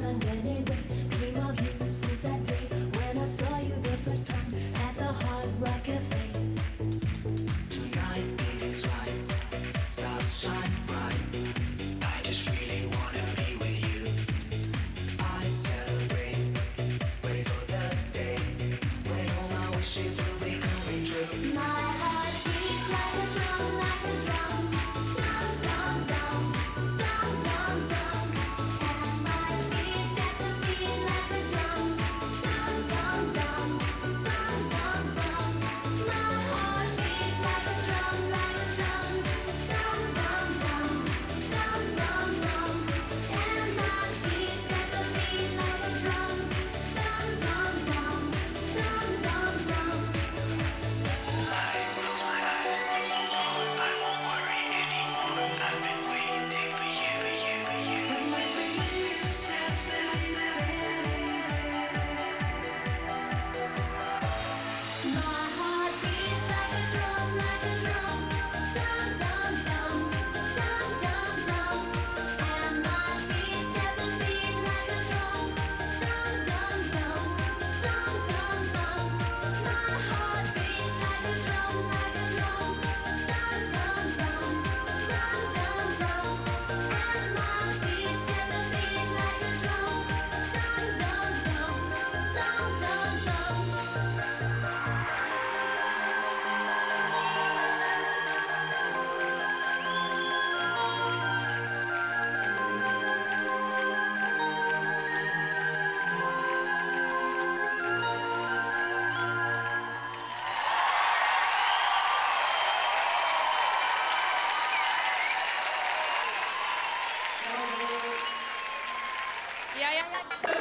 done anyway. Dream of you since that day when I saw you the first time at the Hard Rock Cafe. Tonight it is right, stars shine bright. I just really wanna be with you. I celebrate, wait for the day when all my wishes will be coming true. My heart beats like a drum, like a drum. Dum, dum, dum, dum, dum, dum. And my feet step the beat like a drum. Dum, dum, dum, dum, dum, dum. My heart beats like a drum, like a drum. Dum, dum, dum, dum, dum, dum. And my feet step the beat like a drum. Dum, dum, dum, dum, dum, dum. I close my eyes, I won't worry anymore. I've been waiting for you, for you. When my feet step the My heart beats like a drum, like a drum. Dum, dum, dum, dum, dum, dum. And my feet step the beat like a drum. Dum, dum, dum, dum, dum, dum. My heart beats like a drum, like a drum. Dum, dum, dum, dum, dum, dum. And my feet step the beat like a drum. Dum, dum, dum, dum, dum, dum. Ja, ja, ja.